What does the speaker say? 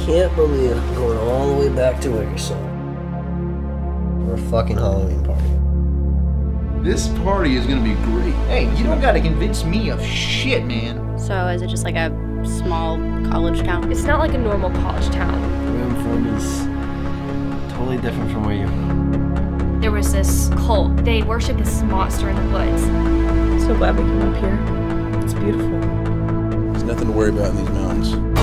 can't believe I'm going all the way back to Ingersoll for a fucking Halloween party. This party is gonna be great. Hey, you don't gotta convince me of shit, man. So is it just like a small college town? It's not like a normal college town. Where I'm from is totally different from where you're from. There was this cult. They worship this monster in the woods. So glad we came up here. It's beautiful. There's nothing to worry about in these mountains.